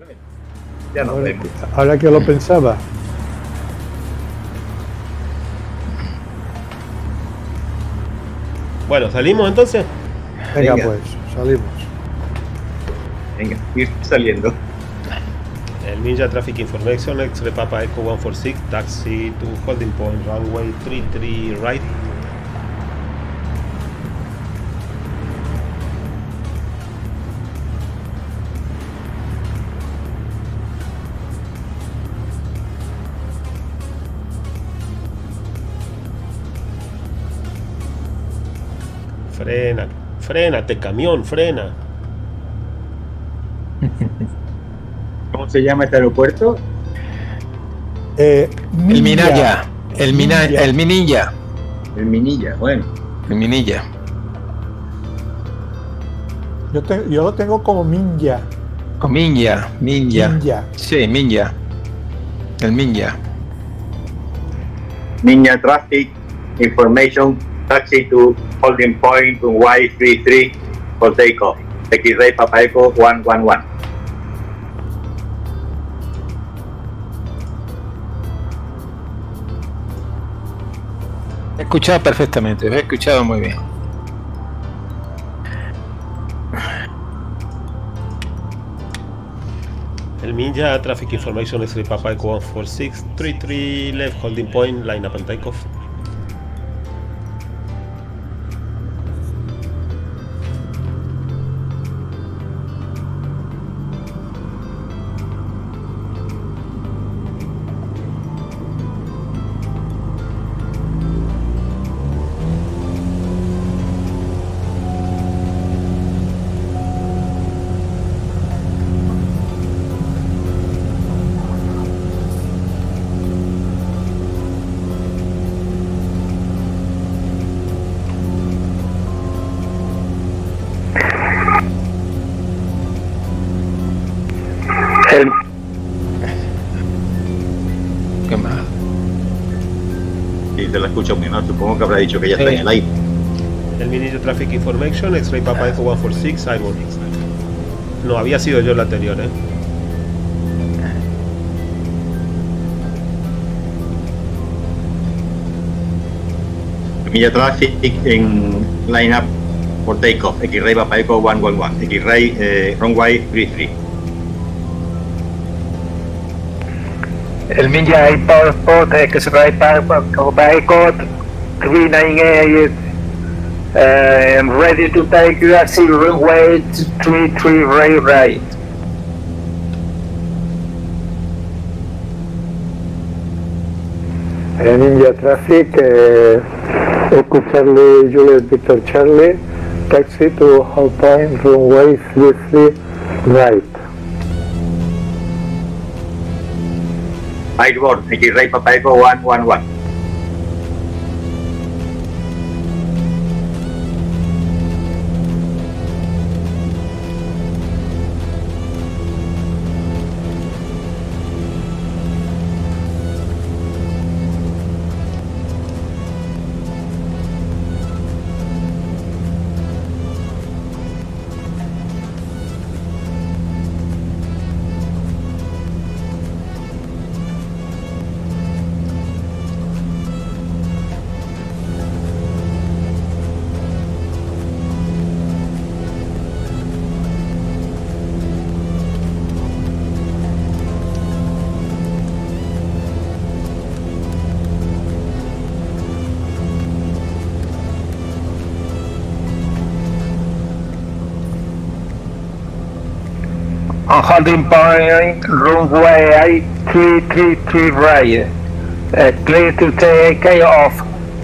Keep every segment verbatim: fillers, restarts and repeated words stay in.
Ya nos ahora, vemos. que, ahora que lo pensaba. Bueno, ¿salimos entonces? Venga, Venga. pues, salimos. Venga, ir saliendo. El Ninja Traffic Information, X-Ray Papa Echo ciento cuarenta y seis, taxi to holding point, runway treinta y tres right. Frena, frénate, camión, frena. ¿Cómo se llama este aeropuerto? Eh, El Minaya. El, mina, Ninja. el Minilla. El Minilla, bueno. El Minilla. Yo, te, yo lo tengo como Minja. O Minja. Minja. Minja. Sí, Minja. El Minja. Ninja Traffic Information, taxi to holding point, runway treinta y tres for takeoff. X-Ray Papa Echo ciento once. He escuchado perfectamente, he escuchado muy bien. El Ninja Traffic Information, X-Ray Papa Echo ciento cuarenta y seis, treinta y tres left holding point, line up and takeoff. El... ¿Qué más? Sí, se la escucho muy mal. Supongo que habrá dicho que ya está Sí. en el aire. El Ninja Traffic Information, X-Ray Papa Echo ciento cuarenta y seis, Airborne. No, había sido yo el anterior, eh. Ninja Traffic en line up for takeoff. X-Ray Papa Echo ciento once. X-Ray eh, runway treinta y tres. El Minja Airport, X-Ray Papa Echo treinta y nueve, uh, I'm ready to take you at runway treinta y tres right right. El Ninja Traffic, eh, Echo Charlie, Juliet Victor Charlie, taxi to hold point, runway treinta y tres right. Airborne, X-Ray Papa Echo ciento once. On holding point, runway three three three right. Uh, clear to take off.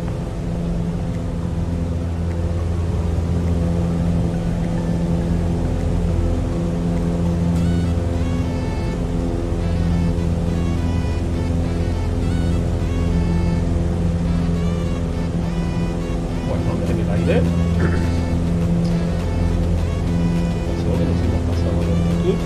Bueno, en el aire. Pasó, que nos hemos pasado de longitud.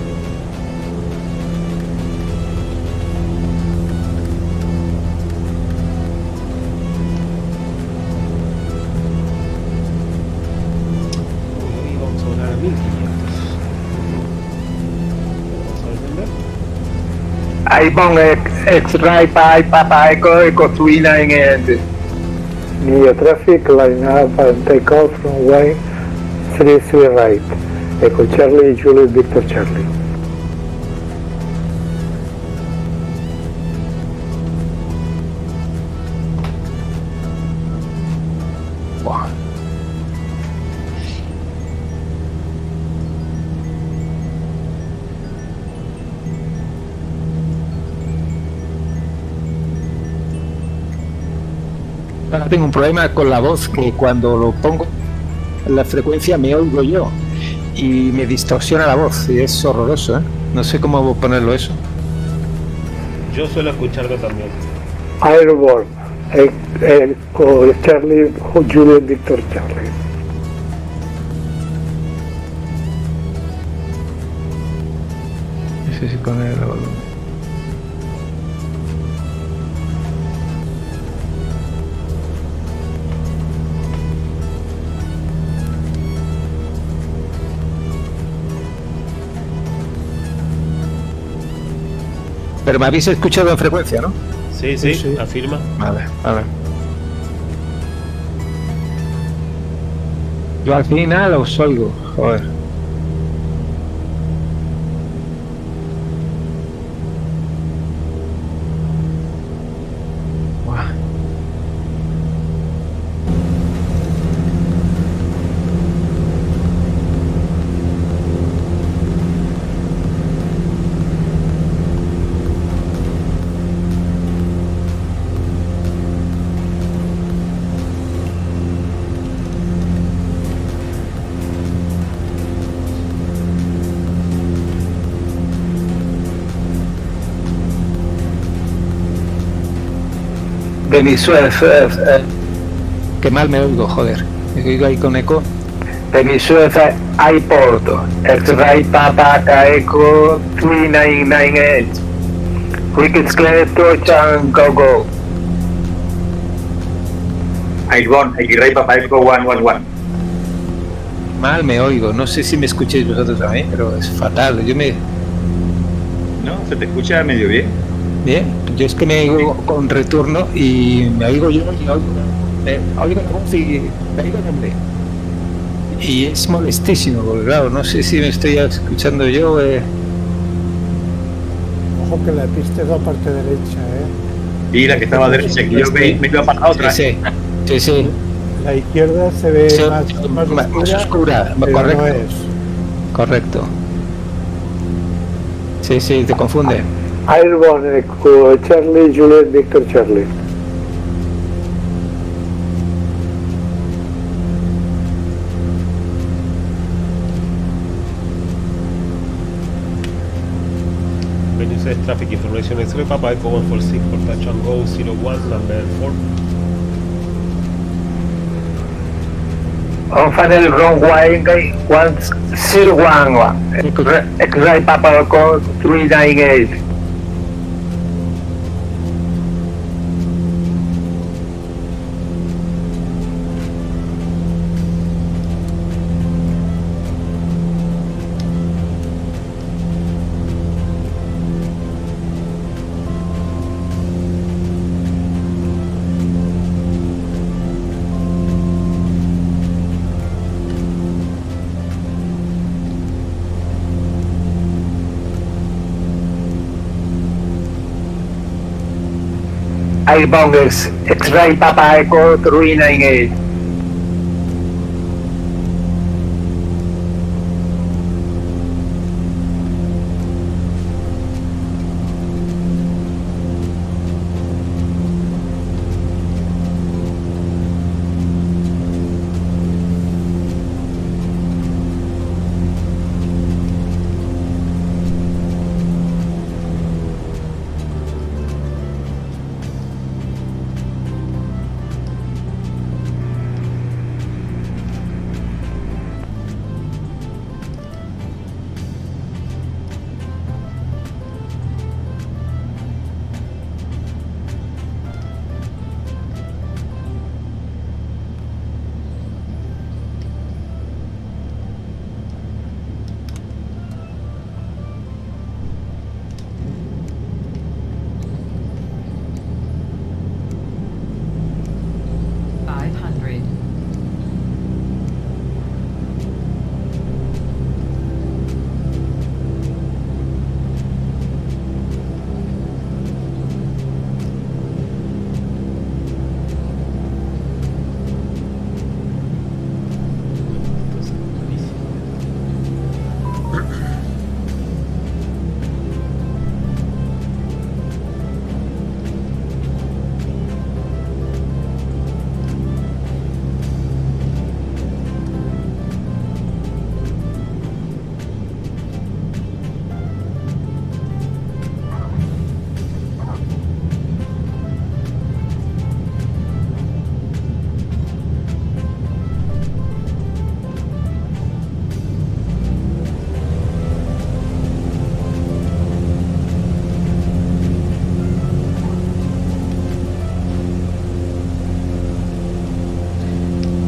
Uy, vamos a volar a mil quinientos. Vamos a descender. Airborne X-Ray Papa Echo Echo three nine eight. Media traffic, line up and take off runway three three right. Echo Charlie, Juliet Victor Charlie. Wow. Ahora tengo un problema con la voz, que cuando lo pongo en la frecuencia me oigo yo y me distorsiona la voz y es horroroso, ¿eh? No sé cómo ponerlo eso. Yo suelo escucharlo también. Airborne, Echo Charlie, Juliet Victor Charlie. No sé si ponerlo. Pero me habéis escuchado en frecuencia, ¿no? Sí, sí, sí, afirma. Vale, vale. Yo al final os oigo, joder. Buah. Venezuela, eh, Qué mal me oigo, joder. Me oigo ahí con eco. Venezuela Airport, X-Ray Papa Echo three nine nine eight. Cricket's clear, touch and go go. Airborne, X-Ray Papa Echo one one one. Mal me oigo. No sé si me escuchéis vosotros a mí, pero es fatal. Yo me... No, se te escucha medio bien. Bien, yo es que me oigo con retorno y me oigo yo y oigo, me oigo la voz y me oigo el nombre. Y es molestísimo, porque claro, no sé si me estoy escuchando yo. Eh... Ojo que la pista es la parte derecha, ¿eh? Y la que estaba derecha, que yo me, me iba para la otra. Sí, sí, sí. La izquierda se ve Sí, más, más, más oscura, oscura, pero correcto. no es. Correcto. Sí, sí, te confunde. Airborne, Echo Charlie, Juliet Victor Charlie. Venezuela Traffic Information X-Ray Papa Echo one four six for touch and go zero one number four. On final runway one zero one one. X-Ray Papa Echo three nine eight. Airborne X-Ray Papa Echo three nine eight.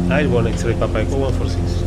Airborne X-Ray Papa Echo one four six.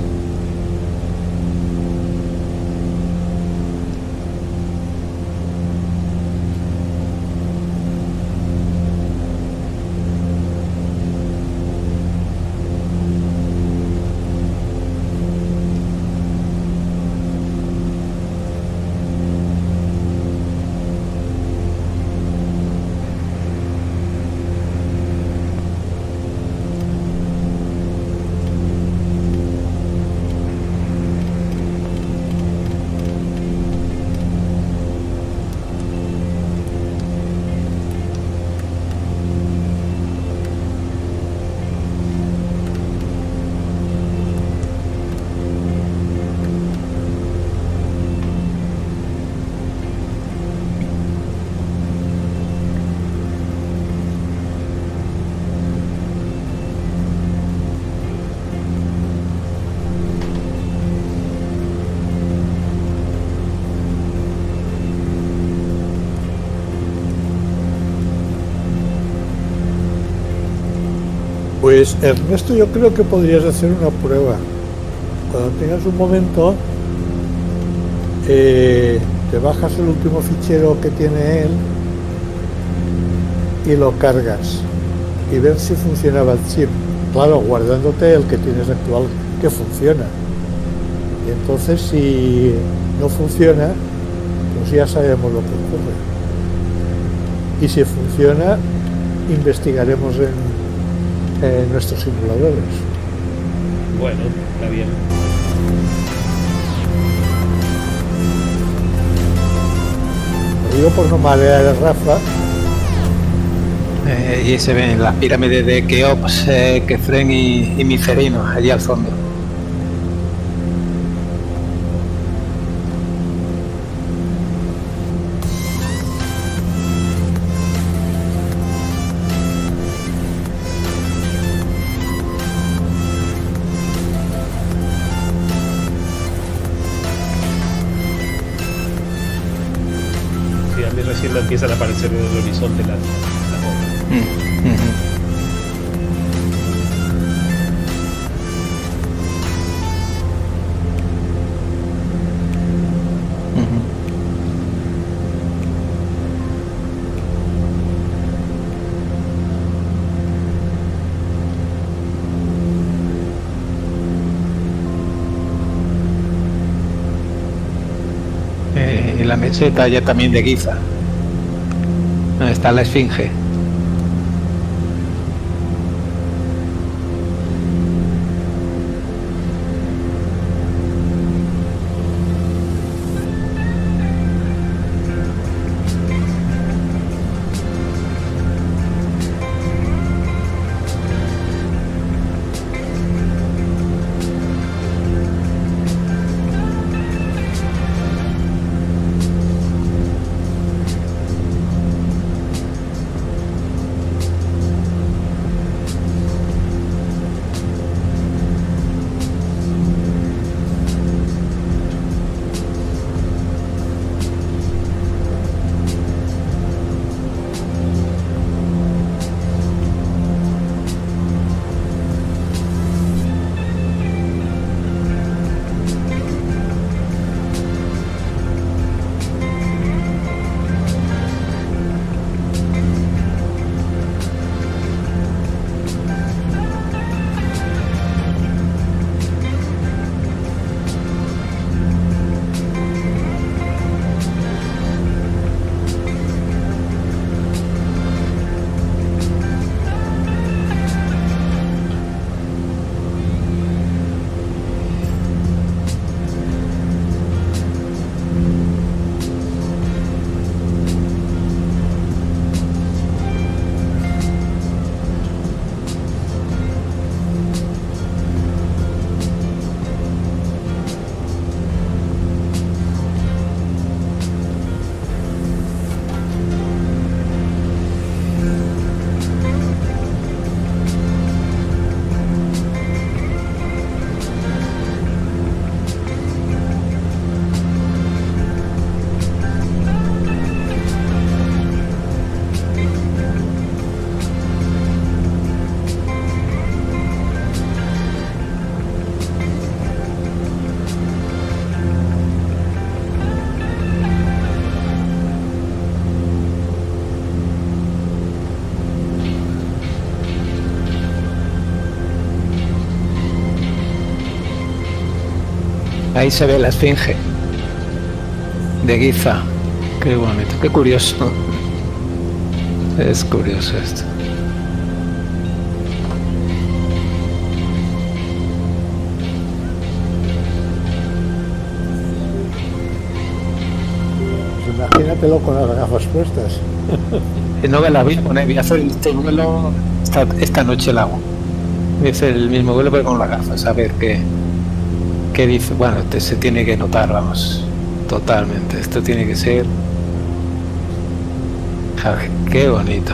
Pues Ernesto, yo creo que podrías hacer una prueba. Cuando tengas un momento, eh, te bajas el último fichero que tiene él y lo cargas y ver si funcionaba el chip. Claro, guardándote el que tienes actual que funciona. Y entonces si no funciona, pues ya sabemos lo que ocurre. Y si funciona, investigaremos en en nuestros simuladores. Bueno, está bien. Lo digo por no marear a Rafa. Eh, y se ven las pirámides de Keops, eh, Kefren y, y Micerino allí al fondo. Empiezan a aparecer en el horizonte las la bombas. Mm, uh-huh. Eh, y la meseta ya también de Giza. ¿Dónde está la esfinge? Ahí se ve la esfinge de Giza. Qué bonito, qué curioso. Es curioso esto. Pues imagínatelo con las gafas puestas. No me las voy a poner, voy a hacer este vuelo esta, esta noche el hago. Voy a hacer el mismo vuelo pero con las gafas, a ver qué, qué dice. Bueno, este se tiene que notar, vamos, totalmente. Esto tiene que ser... A ver, qué bonito.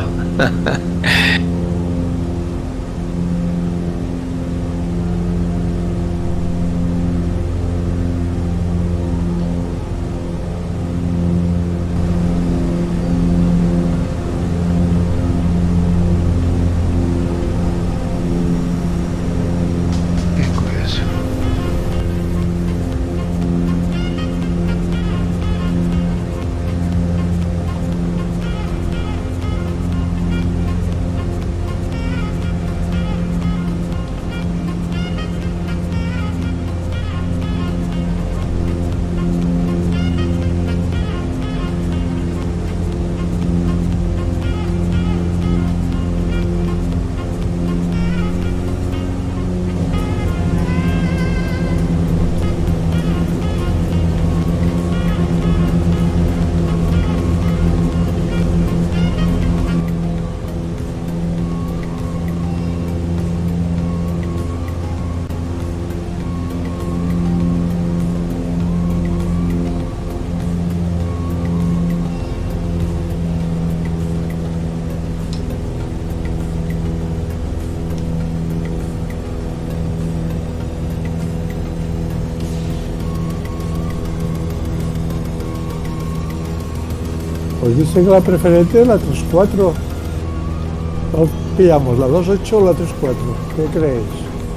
Pues dice que la preferente es la tres cuatro. ¿Cuál pillamos? ¿La dos ocho o la tres cuatro? ¿Qué creéis?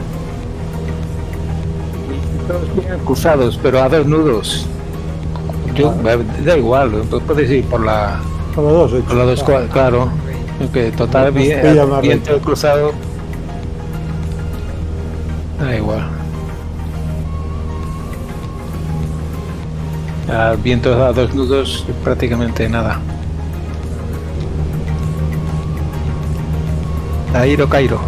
Todos vienen cruzados, pero a dos nudos. Yo, Ah. da igual, puedes ir por la, Por la dos ocho. por la dos cuatro, claro. Que total, Nos bien, pilla más viento recto. cruzado. Da igual. Al viento a dos nudos, prácticamente nada. Cairo, Cairo.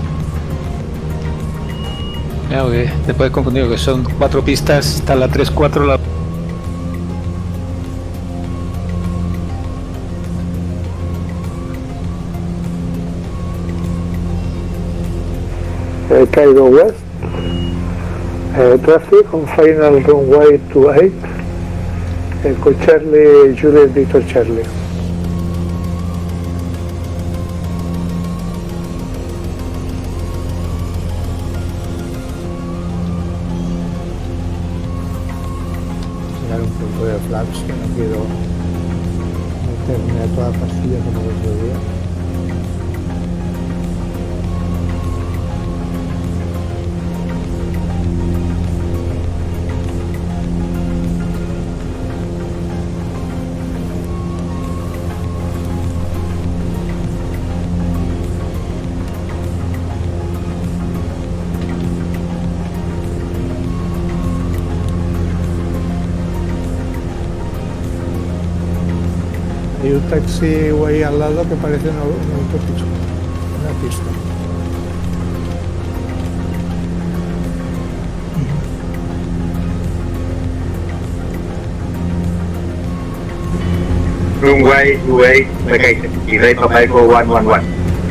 Ya, okay. Te puedes confundir que son cuatro pistas, está la tres cuatro, la... Uh, Cairo West, uh, traffic on final runway two eight, Echo Charlie, Juliet Victor Charlie. Llegar un punto de flaps que no quiero meterme a toda pastilla como el otro día. Hay un taxi ahí al lado que parece una, una autopista, una pista. Runway two eight, vacated. Israel Papa Echo one one one.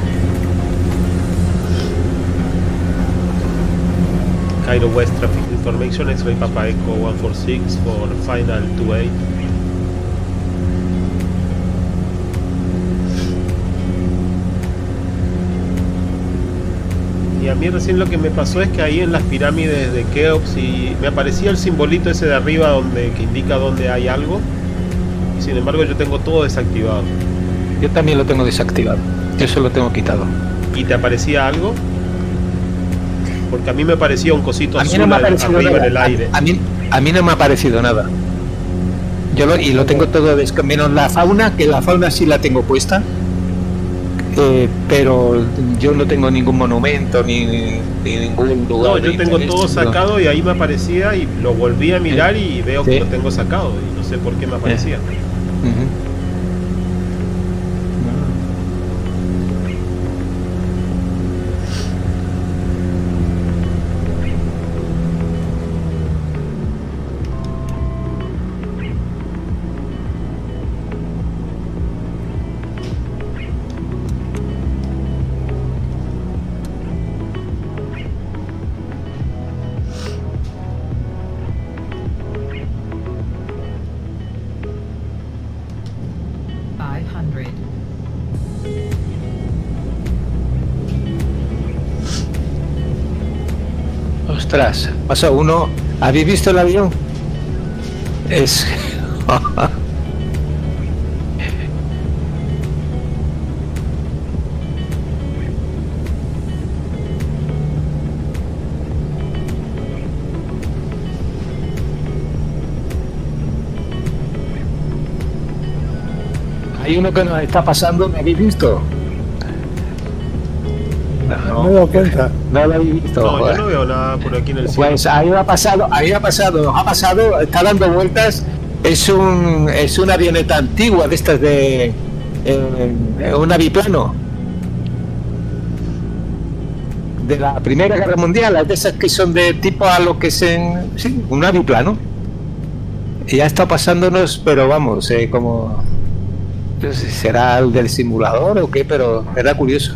Cairo West traffic information, X-ray Papa Echo one four six for final two eight. Y a mí recién lo que me pasó es que ahí en las pirámides de Keops y me aparecía el simbolito ese de arriba donde que indica dónde hay algo. Y sin embargo yo tengo todo desactivado. Yo también lo tengo desactivado. Eso lo tengo quitado. ¿Y te aparecía algo? Porque a mí me parecía un cosito A mí azul no me ha al- parecido arriba nada. en el aire. A, a mí, a mí no me ha parecido nada. Yo lo, y lo tengo todo desca- menos la fauna, que la fauna sí la tengo puesta. eh, pero yo no tengo ningún monumento ni, ni ningún lugar. No, yo tengo todo sacado y ahí me aparecía y lo volví a mirar y veo que Sí. lo tengo sacado y no sé por qué me aparecía. Ujú. five hundred. Ostras, pasa uno. ¿Habéis visto el avión? Es. Hay uno que nos está pasando, ¿me habéis visto? No me he dado cuenta. No lo habéis visto. No, joder. yo no veo nada por aquí en el cielo. Pues ahí ha pasado, ahí ha pasado, nos ha pasado, está dando vueltas. Es un es una avioneta antigua de estas de eh, un aviplano de la Primera Guerra Mundial, las de esas que son de tipo a lo que es en sí, un aviplano. Y ya está pasándonos, pero vamos, eh, como no sé si será el del simulador o qué, pero era curioso.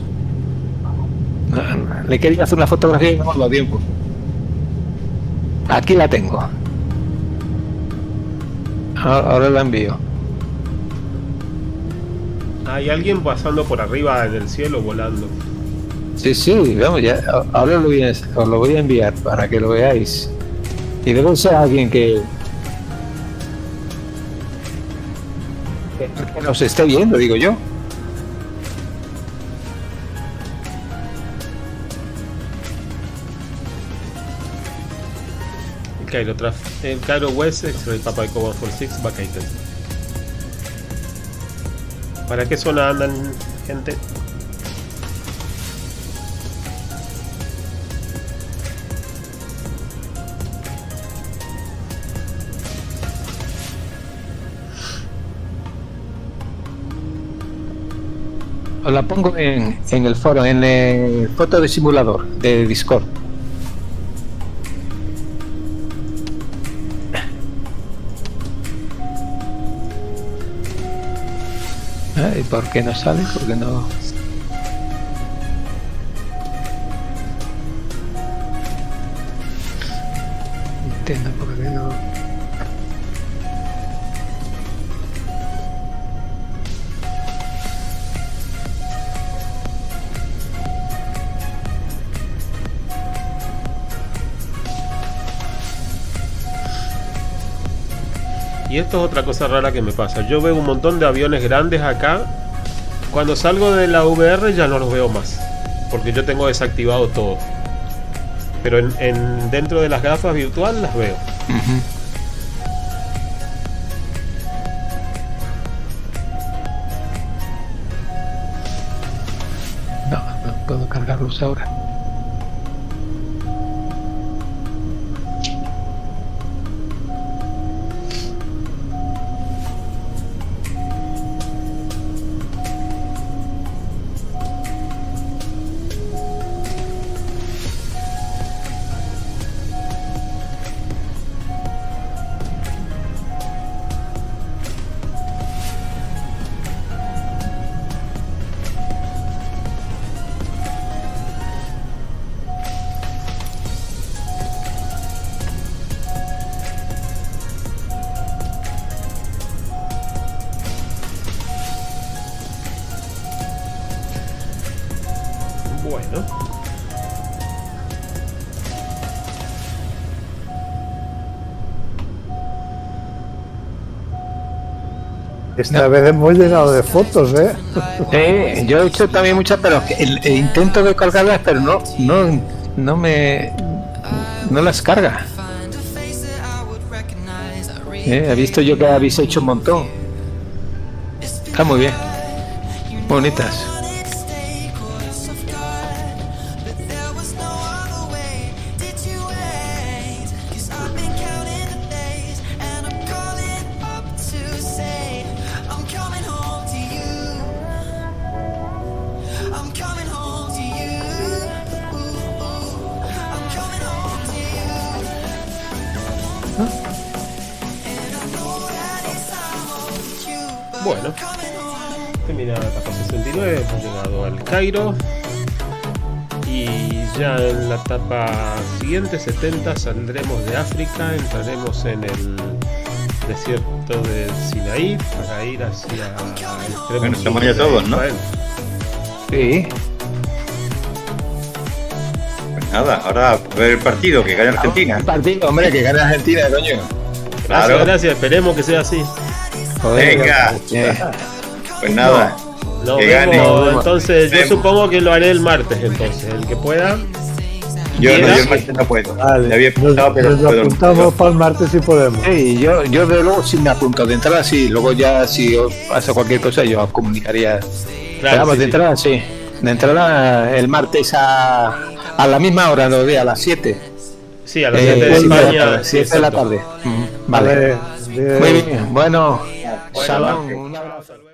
Le quería hacer una fotografía y no me ha dado tiempo. Aquí la tengo. Ahora, ahora la envío. Hay alguien pasando por arriba en el cielo volando. Sí, sí, vamos, ya. Ahora lo voy a, os lo voy a enviar para que lo veáis. Y debe ser alguien que, que, que nos esté viendo, digo yo. El Cairo, Traf el Cairo West, X-Ray Papa Echo uno cuatro seis, Bacaiten. ¿Para qué zona andan, gente? Os la pongo en, en el foro, en el foto de simulador de Discord. ¿Y por qué no sale? Porque no. Entiendo por qué no. Y esto es otra cosa rara que me pasa. Yo veo un montón de aviones grandes acá. Cuando salgo de la V R ya no los veo más, porque yo tengo desactivado todo. Pero en, en dentro de las gafas virtuales las veo. Uh-huh. No, no puedo cargarlos ahora. Bueno. Esta No. vez hemos llenado de fotos, ¿eh? Eh, yo he hecho también muchas, pero el, el intento de cargarlas, pero no, no, no me, no las carga. Eh, he visto yo que habéis hecho un montón. Está muy bien, bonitas. Bueno, terminada la etapa sesenta y nueve, hemos llegado al Cairo. Y ya en la etapa siguiente, setenta, saldremos de África, entraremos en el desierto de Sinaí para ir hacia el extremo. Bueno, estamos sur ya de todos, ¿no? Israel. Sí. Pues nada, ahora a ver el partido, que gane Argentina. Un partido, hombre, que gane Argentina, coño. Gracias, Claro. gracias, esperemos que sea así. Joder, Venga. eh, Pues nada, Nos que vemos, gane. entonces yo Vemos. supongo que lo haré el martes, entonces, el que pueda. Yo no, ¿Quiera? yo el martes no puedo. Vale, Le había nos, apuntado, pero nos no puedo. apuntamos para el martes si podemos. Sí, yo, yo de luego sí me apunto de entrada, sí. Luego ya si os pasa cualquier cosa yo os comunicaría. Pero vamos, sí, de sí. entrada sí. De entrada el martes a, a la misma hora, no a las siete. Sí, a las Eh, siete de sí, España. sí, siete de la exacto. tarde. Mm, Vale. Vale, bien. Muy bien. Bueno, Bueno, salón. Marce. Un abrazo.